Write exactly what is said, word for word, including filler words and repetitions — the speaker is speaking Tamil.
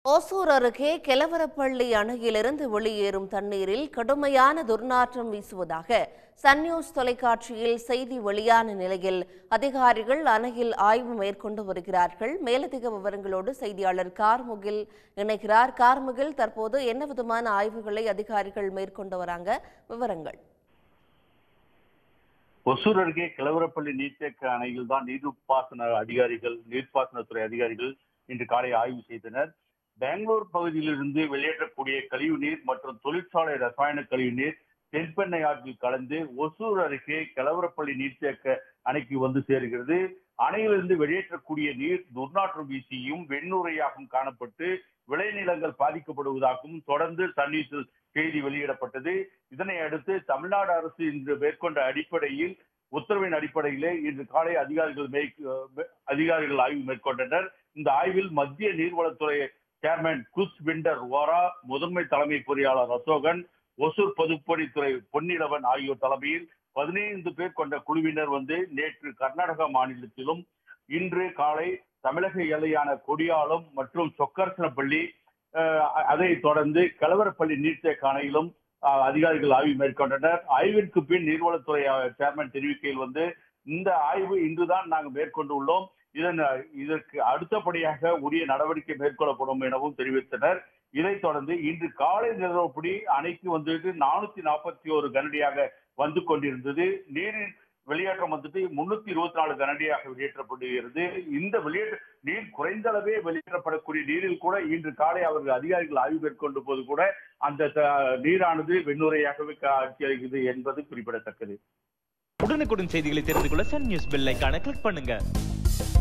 ஓசூர் அருகே கெலவரப்பள்ளி அணையிலிருந்து வெளியேறும் தண்ணீரில் கடுமையான துர்நாற்றம் வீசுவதாக சன் நியூஸ் தொலைக்காட்சியில் செய்தி வெளியான நிலையில் அதிகாரிகள் அணையில் ஆய்வு மேற்கொண்டு வருகிறார்கள். மேலதிக விவரங்களோடு செய்தியாளர் கார்முகில் இணைகிறார். கார்முகில், தற்போது என்ன விதமான ஆய்வுகளை அதிகாரிகள் மேற்கொண்டு வராங்க? விவரங்கள். ஒசூர் அருகே கிளவரப்பள்ளி நீர்த்தேக்க அணையில் தான் நீர்ப்பாசன அதிகாரிகள் நீர்ப்பாசனத்துறை அதிகாரிகள் இன்று காலை ஆய்வு செய்தனர். பெங்களூர் பகுதியிலிருந்து வெளியேற்றக்கூடிய கழிவு நீர் மற்றும் தொழிற்சாலை ரசாயன கழிவு நீர் தென்பெண்ணை ஆற்றில் கலந்து ஒசூர் அருகே கிளவரப்பள்ளி நீர்த்தேக்க அணைக்கு வந்து சேருகிறது. அணையிலிருந்து வெளியேற்றக்கூடிய நீர் துர்நாற்றம் வீசியும் வெண்ணுரையாகவும் காணப்பட்டு விளைநிலங்கள் பாதிக்கப்படுவதாகவும் தொடர்ந்து தண்ணீர் செய்தி வெளியிடப்பட்டது. இதனை அடுத்து தமிழ்நாடு அரசு இன்று மேற்கொண்ட அடிப்படையில் உத்தரவின் அடிப்படையிலே இன்று காலை அதிகாரிகள் அதிகாரிகள் ஆய்வு மேற்கொண்டனர். இந்த ஆய்வில் மத்திய நீர்வளத்துறை சேர்மன் குஸ் விண்டர் ஓரா, முதன்மை தலைமை பொறியாளர் அசோகன், ஒசூர் பொதுப்பணித்துறை பொன்னிலவன் ஆகியோர் தலைமையில் பதினைந்து பேர் கொண்ட குழுவினர் வந்து நேற்று கர்நாடக மாநிலத்திலும் இன்று காலை தமிழக எல்லையான கொடியாலம் மற்றும் சொக்கர்சனப்பள்ளி, அதை தொடர்ந்து கெலவரப்பள்ளி நீர்த்தேக்க அணையிலும் அதிகாரிகள் ஆய்வு மேற்கொண்டனர். ஆய்விற்கு பின் நீர்வளத்துறை சேர்மன் தெரிவிக்கையில் வந்து இந்த ஆய்வு இன்றுதான் நாங்கள் மேற்கொண்டு உள்ளோம், இதன் இதற்கு அடுத்தபடியாக உரிய நடவடிக்கை மேற்கொள்ளப்படும் எனவும் தெரிவித்தனர். இதைத் தொடர்ந்து இன்று காலை நிலவரப்படி அணைக்கு வந்துட்டு நானூத்தி நாற்பத்தி ஒரு கனடியாக வந்து கொண்டிருந்தது. நீரின் வெளியேற்றம் வந்துட்டு முன்னூத்தி இருபத்தி நாலு கனடியாக வெளியேற்றப்படுகிறது. இந்த வெளியேற்ற நீர் குறைந்த அளவே வெளியேற்றப்படக்கூடிய நீரில் கூட இன்று காலை அவர்கள் அதிகாரிகள் ஆய்வு மேற்கொண்ட போது கூட அந்த நீரானது வெண்ணுரையாகவே காட்சியளிக்கிறது என்பது குறிப்பிடத்தக்கது. உடனுக்குடன் செய்திகளை தெரிந்து கொள்ள சன் நியூஸ் பெல் ஐகானை கிளிக் பண்ணுங்க.